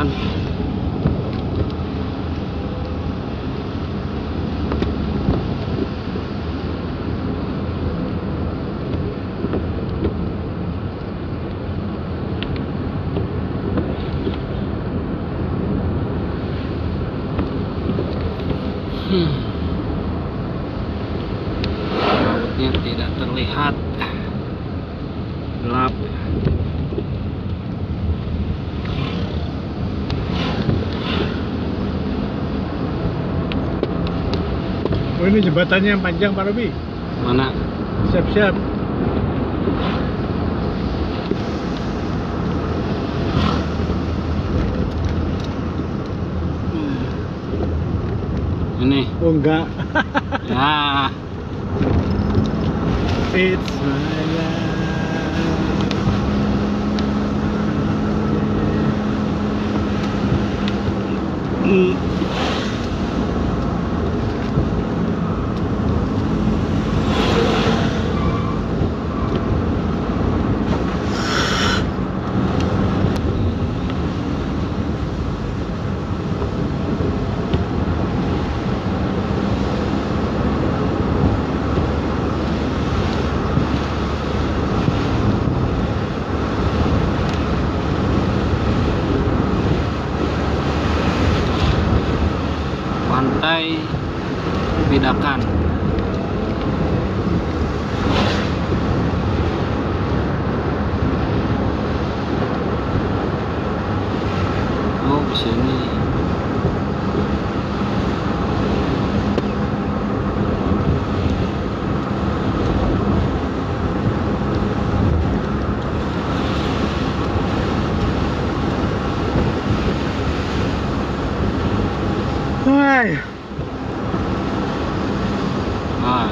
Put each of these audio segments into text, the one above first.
jalan. Lautnya tidak terlihat, gelap. Oh, ini jembatannya yang panjang Pak Robi. Mana? Siap-siap. Ini. Oh enggak. Ya. It's my life. Pantai Pidakan. Oh, ke sini. Hai. Ah.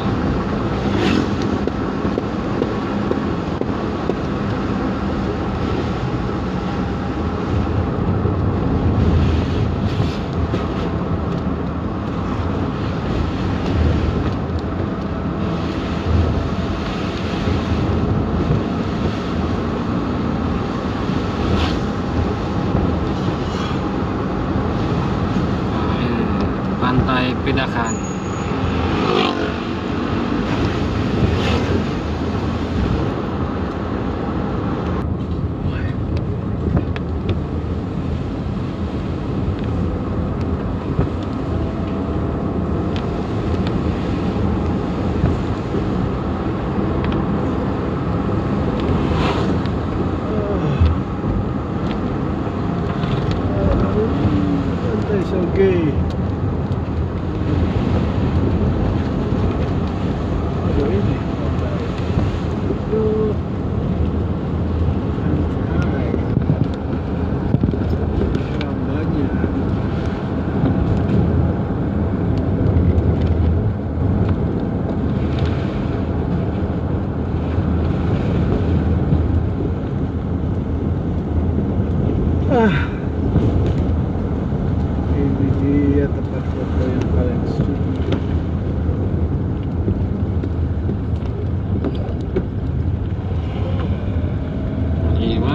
Pantai Pidakan. Pantai Soge. Aduh, ini pantai. Aduh. Pantai. Rambanya. Ini dia tempat foto yang paling suci. Iya.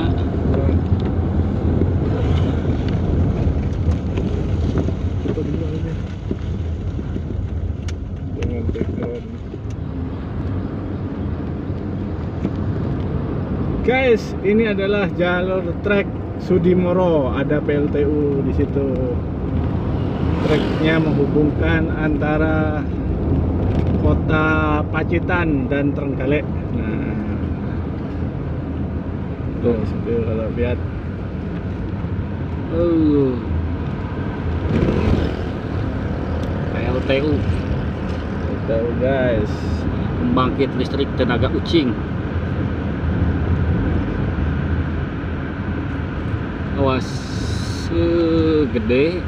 Foto di mana? Jangan background. Guys, ini adalah jalur trek Sudimoro. Ada PLTU di situ. Treknya menghubungkan antara kota Pacitan dan Trenggalek. Nah, tuh situ kalau lihat. PLTU. Tahu guys. Pembangkit listrik tenaga ucing. Awas, gede.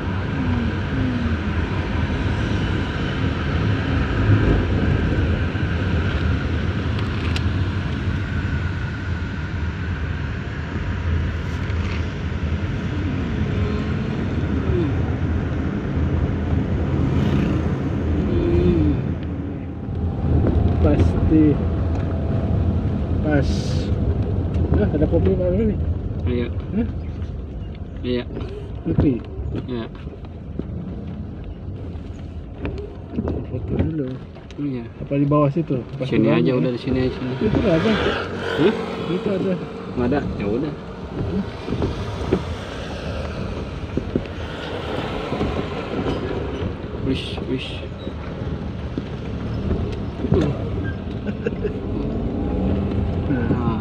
Pasti pas. Ada kopi baru nih. Ayo. Hah? Iya. Itu. Iya. Foto dulu. Iya. Apa di bawah situ? Pas Sini di aja bawahnya, udah, ya? di sini aja sini. Itu nggak ada. Hah? Itu ada. Nggak ada. Ya udah. Wish, wish. Nah.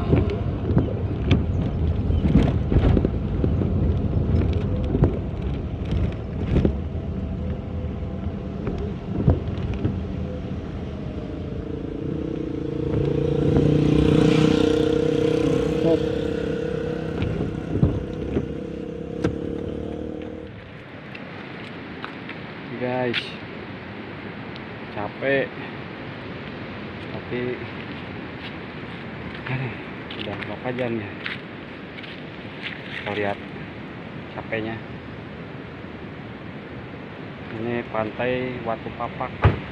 Stop. Guys, capek tapi udah berapa jam ya, kita lihat capeknya. Ini pantai Watu Papak,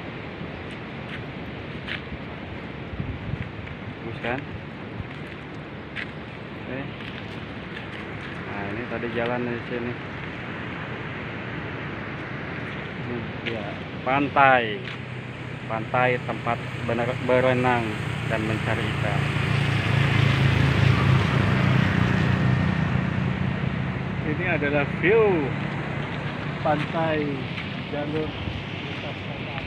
bagus kan? Oke. Nah ini tadi jalan dari sini. Ya, pantai tempat berenang dan mencari ikan. Ini adalah view pantai jalur lintas selatan.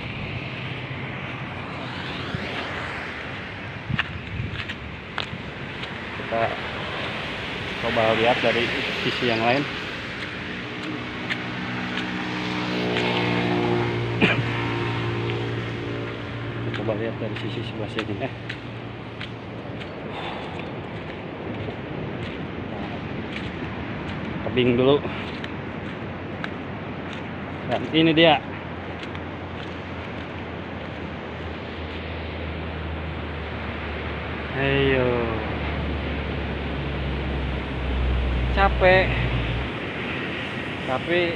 Kita coba lihat dari sisi yang lain. Coba lihat dari sisi sebelah sini. Tebing dulu. Dan ini dia. Ayo. Capek. Tapi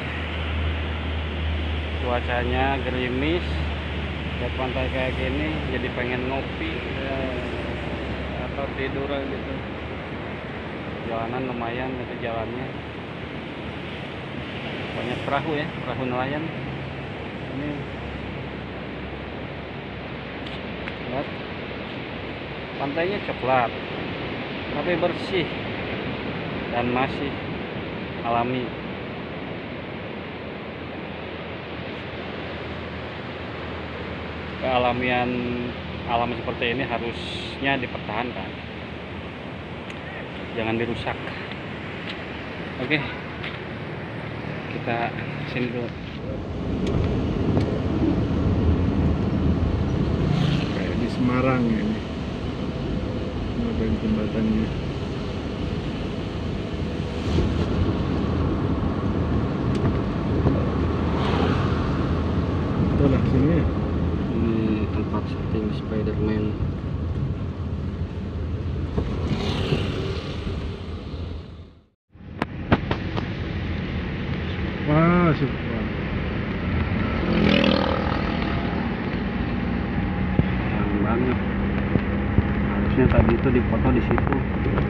cuacanya gerimis. Lihat pantai kayak gini jadi pengen ngopi atau tidur gitu. Jalanan lumayan itu jalannya, banyak perahu ya, perahu nelayan. Ini lihat pantainya coklat tapi bersih dan masih alami. Kealamian alam seperti ini harusnya dipertahankan, jangan dirusak. Oke, kita sini dulu. Kayak di Semarang ya ini. Ada jembatannya. Itulah sini ya. Ini tempat syuting Spider-Man. Wah, super. Keren banget. Harusnya tadi itu dipoto di situ.